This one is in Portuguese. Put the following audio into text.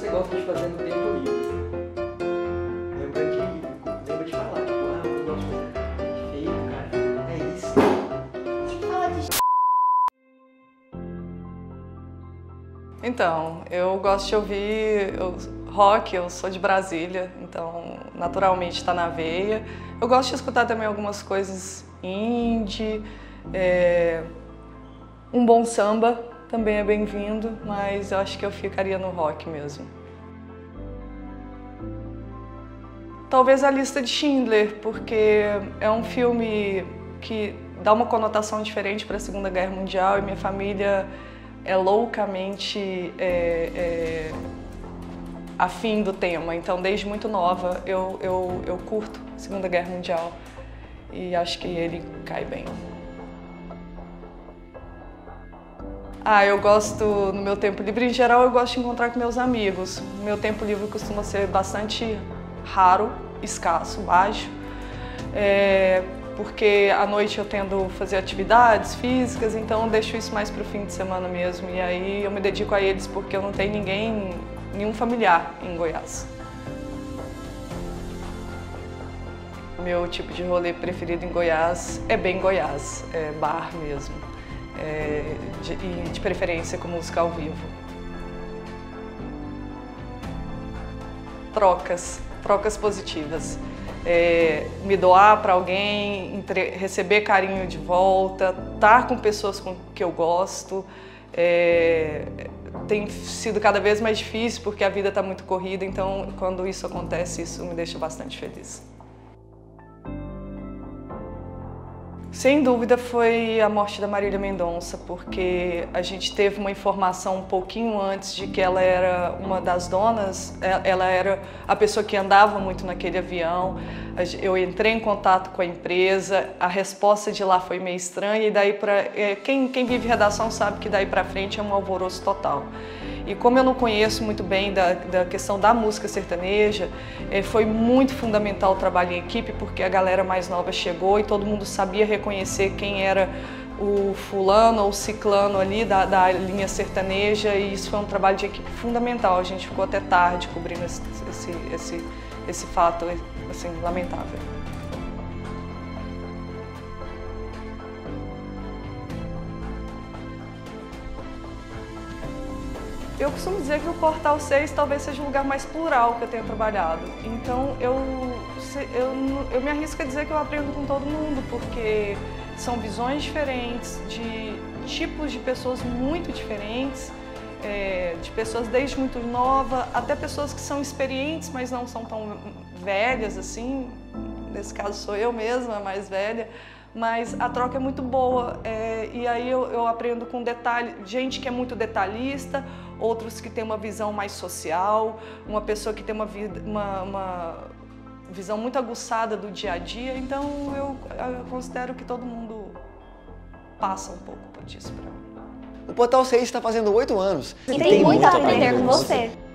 gosta de fazer no tempo livre? Lembra de falar, tipo, ah, eu gosto de fazer feio, cara. É isso. E fala de Então, eu gosto de ouvir rock, eu sou de Brasília, então naturalmente está na veia. Eu gosto de escutar também algumas coisas indie, um bom samba também é bem-vindo, mas eu acho que eu ficaria no rock mesmo. Talvez A Lista de Schindler, porque é um filme que dá uma conotação diferente para a Segunda Guerra Mundial e minha família é loucamente afim do tema. Então, desde muito nova, eu curto a Segunda Guerra Mundial e acho que ele cai bem. Eu gosto, no meu tempo livre, em geral, eu gosto de encontrar com meus amigos. Meu tempo livre costuma ser bastante raro, escasso, baixo, porque à noite eu tendo a fazer atividades físicas, então eu deixo isso mais para o fim de semana mesmo. E aí eu me dedico a eles porque eu não tenho nenhum familiar em Goiás. Meu tipo de rolê preferido em Goiás é bem Goiás, é bar mesmo, e de preferência com música ao vivo. Trocas positivas. Me doar para alguém, receber carinho de volta, estar com pessoas que eu gosto. Tem sido cada vez mais difícil porque a vida está muito corrida, então quando isso acontece, isso me deixa bastante feliz. Sem dúvida foi a morte da Marília Mendonça, porque a gente teve uma informação um pouquinho antes de que ela era uma das donas, ela era a pessoa que andava muito naquele avião. Eu entrei em contato com a empresa, a resposta de lá foi meio estranha e daí quem vive redação sabe que daí para frente é um alvoroço total. E como eu não conheço muito bem da questão da música sertaneja, foi muito fundamental o trabalho em equipe, porque a galera mais nova chegou e todo mundo sabia reconhecer quem era o fulano ou ciclano ali da linha sertaneja, e isso foi um trabalho de equipe fundamental. A gente ficou até tarde cobrindo esse fato assim, lamentável. Eu costumo dizer que o Portal 6 talvez seja o lugar mais plural que eu tenho trabalhado. Então eu me arrisco a dizer que eu aprendo com todo mundo, porque são visões diferentes, de tipos de pessoas muito diferentes, de pessoas desde muito nova até pessoas que são experientes, mas não são tão velhas assim. Nesse caso sou eu mesma, mais velha. Mas a troca é muito boa, e aí eu aprendo com detalhe, gente que é muito detalhista, outros que têm uma visão mais social, uma pessoa que tem uma visão muito aguçada do dia a dia, então eu considero que todo mundo passa um pouco por isso para mim. O Portal 6 está fazendo 8 anos. E tem muito a aprender com você.